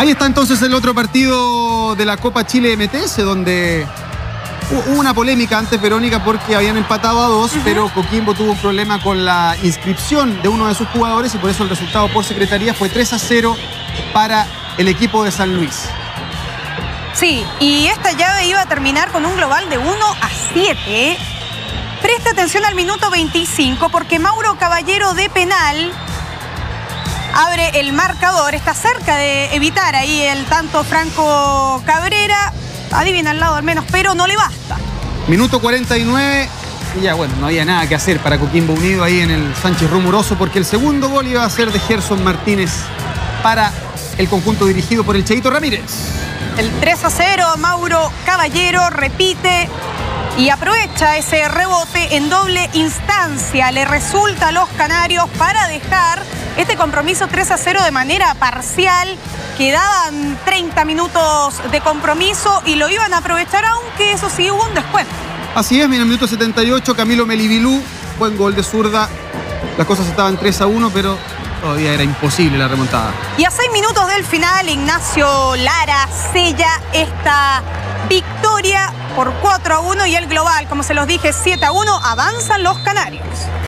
Ahí está entonces el otro partido de la Copa Chile MTS, donde hubo una polémica antes, Verónica, porque habían empatado a 2, pero Coquimbo tuvo un problema con la inscripción de uno de sus jugadores y por eso el resultado por secretaría fue 3-0 para el equipo de San Luis. Sí, y esta llave iba a terminar con un global de 1-7. Presta atención al minuto 25 porque Mauro Caballero de penal abre el marcador. Está cerca de evitar ahí el tanto Franco Cabrera. Adivina al lado al menos, pero no le basta. Minuto 49 y ya bueno, no había nada que hacer para Coquimbo Unido ahí en el Sánchez Rumoroso porque el segundo gol iba a ser de Gerson Martínez para el conjunto dirigido por el Cheito Ramírez. El 3-0, Mauro Caballero repite y aprovecha ese rebote en doble instancia. Le resulta a los canarios para dejar este compromiso 3-0 de manera parcial. Quedaban 30 minutos de compromiso y lo iban a aprovechar, aunque eso sí hubo un descuento. Así es, en el minuto 78, Camilo Melibilú, buen gol de zurda. Las cosas estaban 3-1, pero todavía era imposible la remontada. Y a 6 minutos del final, Ignacio Lara sella esta victoria por 4-1 y el global, como se los dije, 7-1, avanzan los canarios.